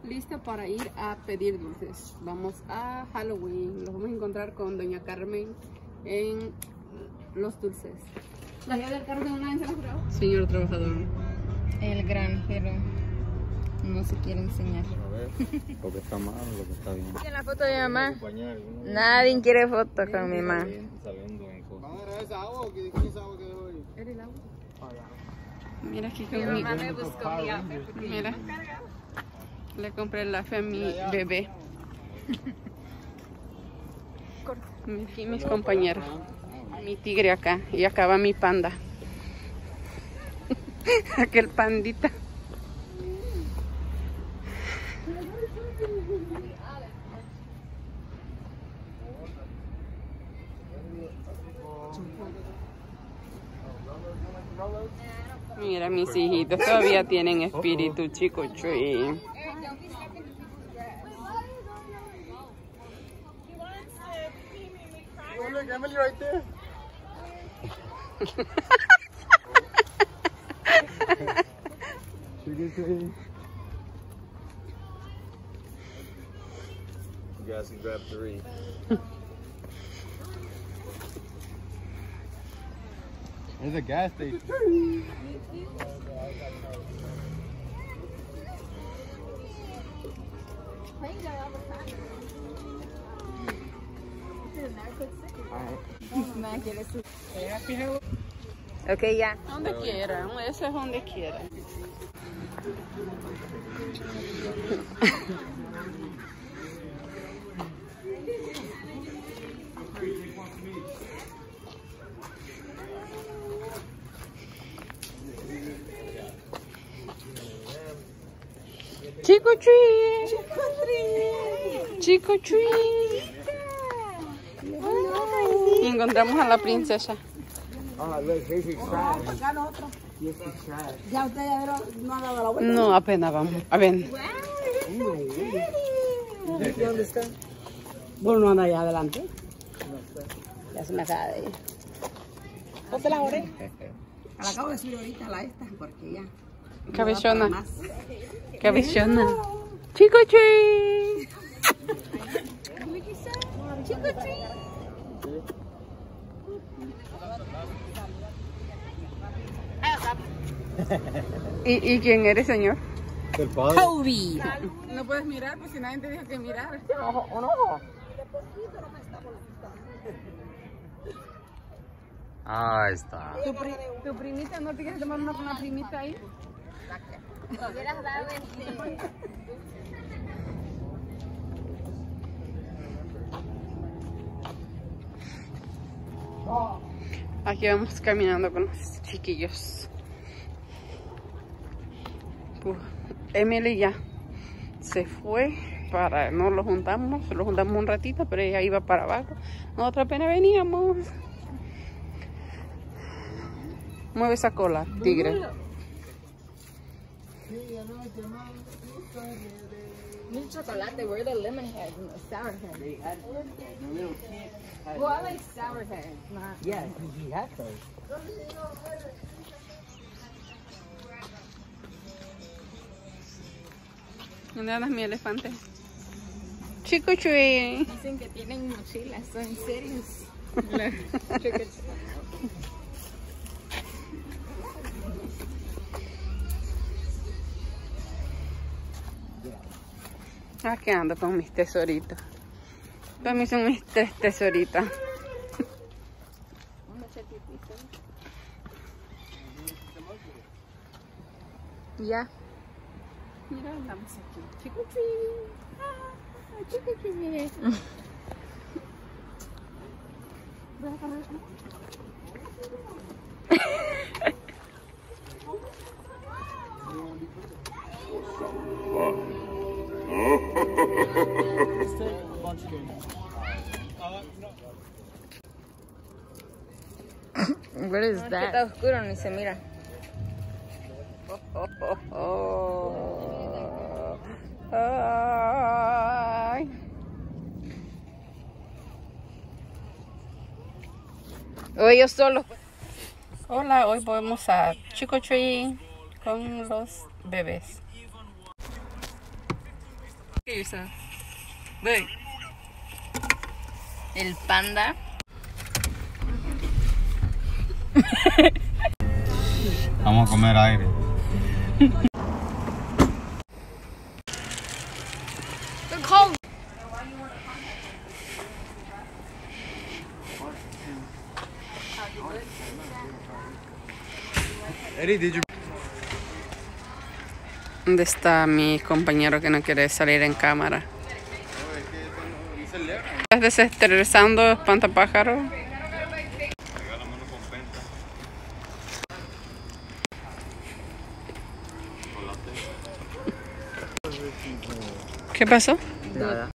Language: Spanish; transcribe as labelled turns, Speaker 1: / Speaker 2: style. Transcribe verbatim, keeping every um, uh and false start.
Speaker 1: lista para ir a pedir dulces. Vamos a Halloween. Los vamos a encontrar con doña Carmen en los dulces. ¿La llave del carro de una vez se la juraba? Señor trabajador.
Speaker 2: El granjero no se quiere enseñar.
Speaker 3: A ver, lo que está mal, lo que está bien.
Speaker 2: ¿Quién la foto de mi mamá? Nadie quiere foto con mi mamá.
Speaker 3: ¿Vamos a grabar esa agua o quién es esa agua que dejó ahí?
Speaker 1: ¿Era el agua? Mira aquí
Speaker 2: Mi
Speaker 1: conmigo.
Speaker 2: mamá me buscó mi outfit.
Speaker 1: Mira. Le compré el lafe a mi bebé. Aquí mis compañeros. Mi tigre acá. Y acá va mi panda. Aquel pandita. Mira, mis hijitos todavía tienen espíritu chico tree.
Speaker 3: Oh, look, Emily right there. You guys can grab three. There's a gas station.
Speaker 2: Ok, ya.
Speaker 1: Donde quieran, eso es donde quieran. Chico tree. Chico tree. Chico tree. Y encontramos a la princesa.
Speaker 3: Oh, look, here's your trash. Here's your trash.
Speaker 4: Ya usted ya no ha dado la vuelta.
Speaker 1: No, apenas vamos. A ver.
Speaker 4: ¿Dónde está? Bueno, no anda allá adelante. Ya se me acaba de ir. Ponte las orejas. La acabo de subir ahorita a la esta, porque ya.
Speaker 1: Cabezona. Cabezona. Chico tree.
Speaker 4: Chico tree.
Speaker 1: ¿Y, ¿Y quién eres, señor?
Speaker 3: El padre.
Speaker 4: Kobe.
Speaker 1: No puedes mirar, pues si nadie te dijo que mirar.
Speaker 4: ¿O no?
Speaker 3: Ahí está.
Speaker 1: ¿Tu, pri ¿Tu primita no te quieres tomar una, una primita ahí?
Speaker 2: Me hubieras dado este.
Speaker 1: Aquí vamos caminando con los chiquillos. Pues, Emily ya se fue para, no lo juntamos, lo juntamos un ratito, pero ella iba para abajo. Nosotros apenas veníamos. Mueve esa cola, tigre.
Speaker 2: Milk chocolate, where the lemon heads and the sour heads? Well, I like sour heads, not.
Speaker 4: Yeah, you have those.
Speaker 1: ¿Dónde andas, mi elefante? Chico tree.
Speaker 2: Dicen que tienen mochilas, son serios.
Speaker 1: Aquí ando con mis tesoritos. Para mí son mis tres tesoritas. Ya. Mira, andamos aquí. Chico tree. Ah, chico tree.
Speaker 2: What is that? Está oscuro, ni se mira.
Speaker 1: Oh, oh, oh. Ay.
Speaker 2: Hoy yo solo.
Speaker 1: Hola, hoy vamos a Chico Tree con los bebés. yourself. Look.
Speaker 2: El panda.
Speaker 5: Vamos a comer aire. Eddie, did you...
Speaker 1: ¿Dónde está mi compañero que no quiere salir en cámara? ¿Estás desestresando, espantapájaro? ¿Qué pasó?
Speaker 3: Nada.